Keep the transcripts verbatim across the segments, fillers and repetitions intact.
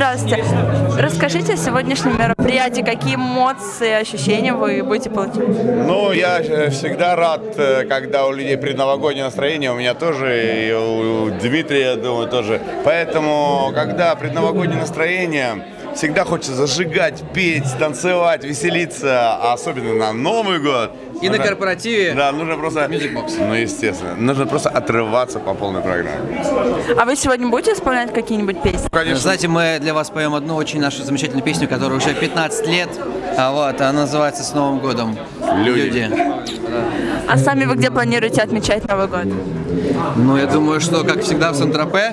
Здравствуйте. Расскажите о сегодняшнем мероприятии, какие эмоции, ощущения вы будете получать? Ну, я всегда рад, когда у людей предновогоднее настроение, у меня тоже, и у Дмитрия, я думаю, тоже. Поэтому, когда предновогоднее настроение, всегда хочется зажигать, петь, танцевать, веселиться, а особенно на Новый год. И нужно, на корпоративе. Да, нужно просто... Music Box. Ну, естественно. Нужно просто отрываться по полной программе. А вы сегодня будете исполнять какие-нибудь песни? Конечно. Знаете, мы для вас поем одну очень нашу замечательную песню, которая уже пятнадцать лет. А вот, она называется «С Новым годом». Люди. Люди. А сами вы где планируете отмечать Новый год? Ну, я думаю, что, как всегда, в Сан-Тропе.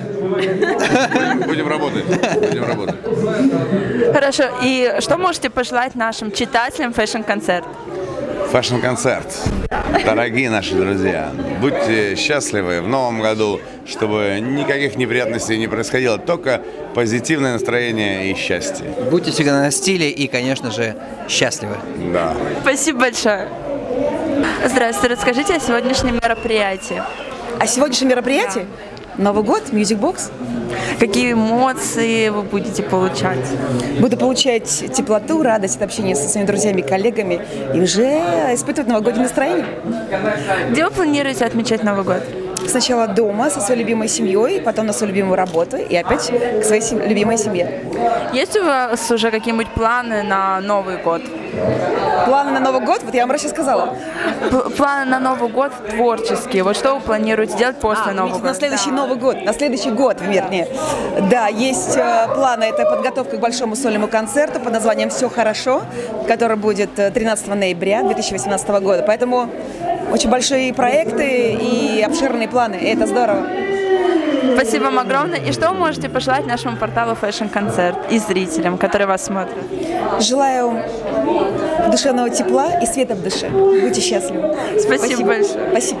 Будем, будем работать. Будем работать. Хорошо. И что можете пожелать нашим читателям фэшн-концерта? Фэшн-концерт. Дорогие наши друзья, будьте счастливы в новом году, чтобы никаких неприятностей не происходило, только позитивное настроение и счастье. Будьте всегда на стиле и, конечно же, счастливы. Да. Спасибо большое. Здравствуйте. Расскажите о сегодняшнем мероприятии. А сегодняшнее мероприятие? Новый год, Music Box. Какие эмоции вы будете получать? Буду получать теплоту, радость от общения со своими друзьями, коллегами и уже испытывать новогоднее настроение. Где вы планируете отмечать Новый год? Сначала дома со своей любимой семьей, потом на свою любимую работу и опять к своей сем... любимой семье. Есть у вас уже какие-нибудь планы на Новый год? Планы на Новый год? Вот я вам раньше сказала. П планы на Новый год творческие. Вот что вы планируете делать после а, Нового года? На следующий да. Новый год, на следующий год, вернее. Да, есть э, планы. Это подготовка к большому сольному концерту под названием «Все хорошо», который будет тринадцатого ноября две тысячи восемнадцатого года. Поэтому очень большие проекты и обширные планы. И это здорово. Спасибо вам огромное. И что вы можете пожелать нашему порталу Fashion Концерт и зрителям, которые вас смотрят? Желаю душевного тепла и света в душе. Будьте счастливы. Спасибо, Спасибо большое. Спасибо.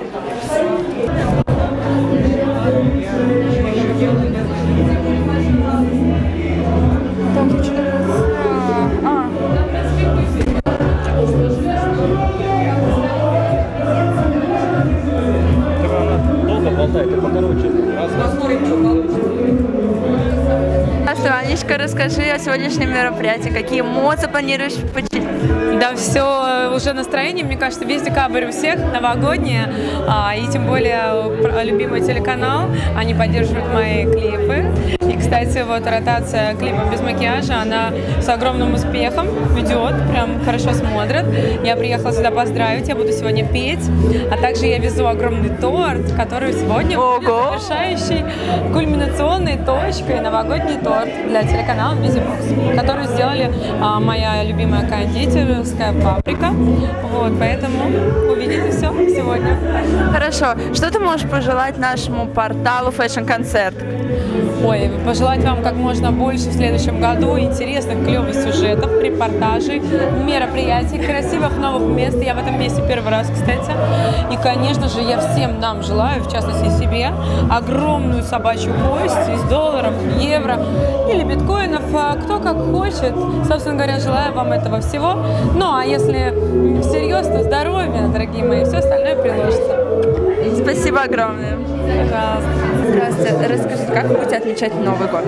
Здравствуй, Анечка, расскажи о сегодняшнем мероприятии. Какие эмоции планируешь почитать? Да, все, уже настроение, мне кажется, весь декабрь у всех новогоднее, а, и тем более любимый телеканал, они поддерживают мои клипы. И, кстати, вот ротация клипа без макияжа, она с огромным успехом ведет, прям хорошо смотрят. Я приехала сюда поздравить, я буду сегодня петь, а также я везу огромный торт, который сегодня будет завершающей кульминационной точкой, новогодний торт для телеканала Music Box, который сделали а, моя любимая кондитерская фабрика. Вот, поэтому увидите все сегодня. Хорошо. Что ты можешь пожелать нашему порталу Fashion Концерт? Ой, пожелать вам как можно больше в следующем году интересных, клевых сюжетов, репортажей, мероприятий, красивых новых мест. Я в этом месте первый раз, кстати. И, конечно же, я всем нам желаю, в частности себе, огромную собачью кость из долларов, евро или биткоинов, кто как хочет. Собственно говоря, желаю вам этого всего. Ну, а если всерьез, то здоровья, дорогие мои, все остальное приложится. Спасибо огромное. Пожалуйста. Здравствуйте. Расскажите, как вы будете отмечать Новый год?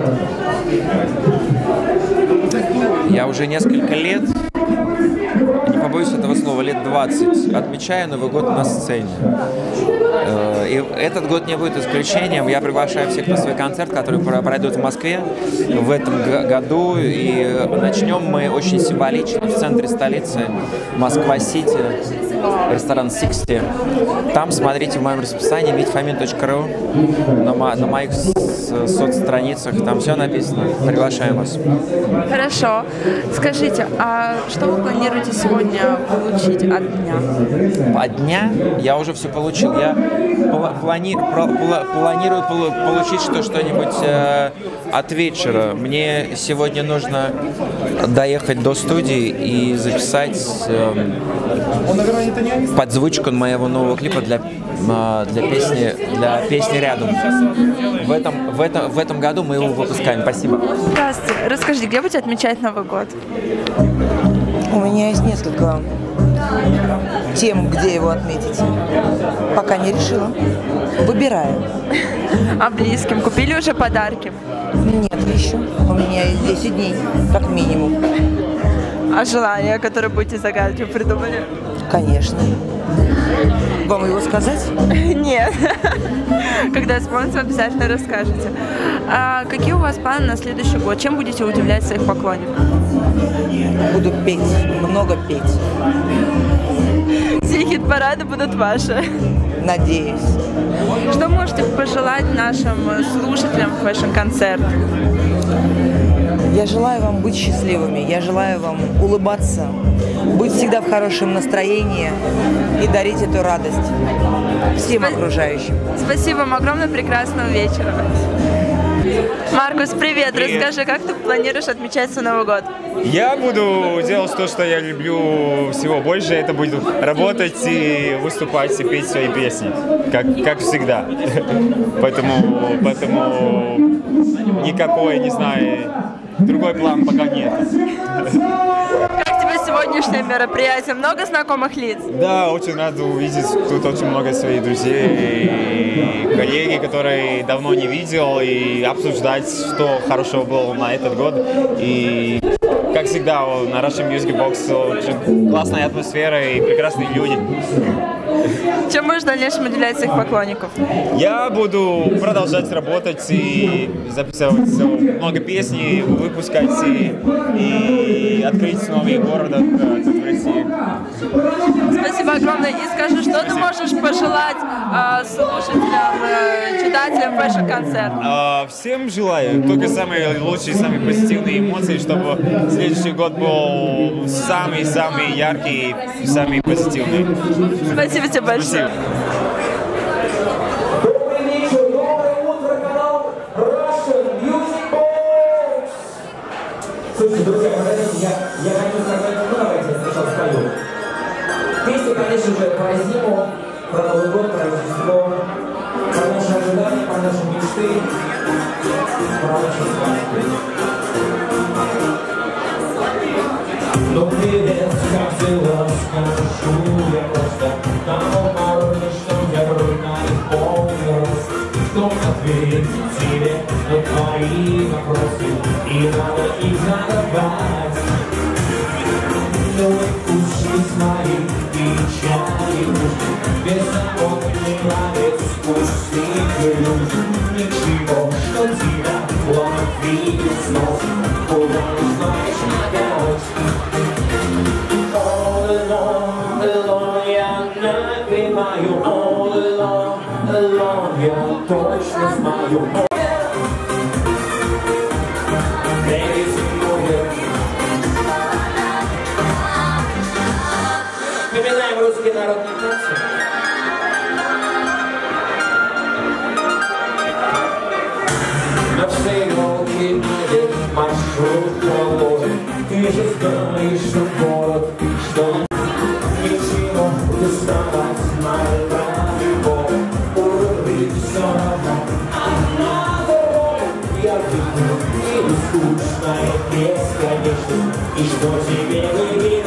Я уже несколько лет, не побоюсь этого слова, лет двадцать, отмечаю Новый год на сцене. И этот год не будет исключением. Я приглашаю всех на свой концерт, который пройдет в Москве в этом году. И начнем мы очень символично в центре столицы, Москва-Сити, ресторан шестьдесят. Там смотрите в моем расписании митьфомин точка ру, на, мо на моих соцстраницах, там все написано. Приглашаем вас. Хорошо. Скажите, а что вы планируете сегодня получить от дня? От дня я уже все получил. Я плани планирую получить что-нибудь э, от вечера. Мне сегодня нужно доехать до студии и записать э, подзвучку моего нового клипа для для песни, для песни «Рядом». В этом, в, этом, в этом году мы его выпускаем. Спасибо. Здравствуйте. Расскажите, где будете отмечать Новый год? У меня есть несколько тем, где его отметить. Пока не решила. Выбираю. А близким? Купили уже подарки? Нет еще. У меня есть десять дней, как минимум. А желание, которое будете загадывать, вы придумали? Конечно. Вам его сказать? Нет. Когда вспомните, обязательно расскажете. А какие у вас планы на следующий год? Чем будете удивлять своих поклонников? Буду петь, много петь. Все хит-парады будут ваши. Надеюсь. Что можете пожелать нашим слушателям фэшн-концерта? Я желаю вам быть счастливыми, я желаю вам улыбаться, быть всегда в хорошем настроении и дарить эту радость всем Спа- окружающим. Спасибо вам огромное, прекрасного вечера. Маркус, привет. Привет. Расскажи, как ты планируешь отмечать свой Новый год? Я буду делать то, что я люблю всего больше. Это будет работать и выступать, и петь свои песни, как, как всегда. Поэтому, поэтому никакой, не знаю, другой план пока нет. Как тебе сегодняшнее мероприятие? Много знакомых лиц? Да, очень рад увидеть тут очень много своих друзей и коллеги, которые давно не видел, и обсуждать, что хорошего было на этот год. И как всегда, на Russian Music Box очень классная атмосфера и прекрасные люди. Чем можешь в дальнейшем удивлять своих поклонников? Я буду продолжать работать и записывать много песней, выпускать и, и открыть новые города тут в России. Спасибо огромное. И скажи, что ты можешь пожелать э, слушателям, э, читателям фэшн-концерта? А, всем желаю только самые лучшие, самые позитивные эмоции, чтобы следующий год был самый-самый яркий и самый позитивный. Спасибо тебе большое. Спасибо. Слушайте, друзья, я, я хочу сказать, ну давайте я сначала спою. Песня, конечно же, про зиму, про Новый год, про Рождество, про наши ожидания, про наши мечты, про наши сказки. Ну привет, как дела, скажу я просто того парня, что я брутально полный рост. Кто ответит тебе на твои вопросы, и надо их задавать. Ну уши свои печали, беззаботный молодец, пустый ключ. Ничего, что тебя ломит видит снов, куда не знаешь нагадать. All alone, alone, я напеваю, all alone, alone, я точно знаю. Вспоминаем русские народные танцы. На все елки надет маршрут твой. Ты же знаешь, что город, что ничего доставать надо любовь. Уровень все равно одного. Я видно и скучная бесконечно. И что тебе выйдет?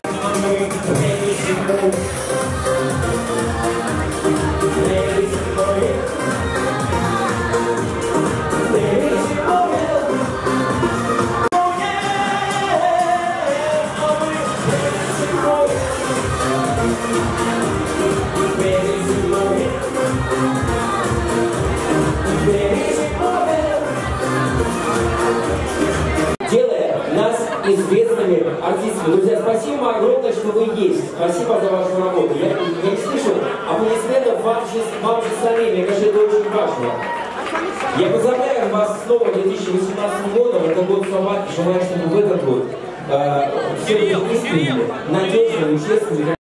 Делая нас известными артистами. Друзья, спасибо огромное, что вы есть. Спасибо за вашу работу. Я, я не слышу аплодисментов вам же, вам же самим. Мне кажется, это очень важно. Я поздравляю вас снова две тысячи восемнадцатым годом. Это год собаки. Желаю, чтобы в этот год э, все были искренними, надежными, честными.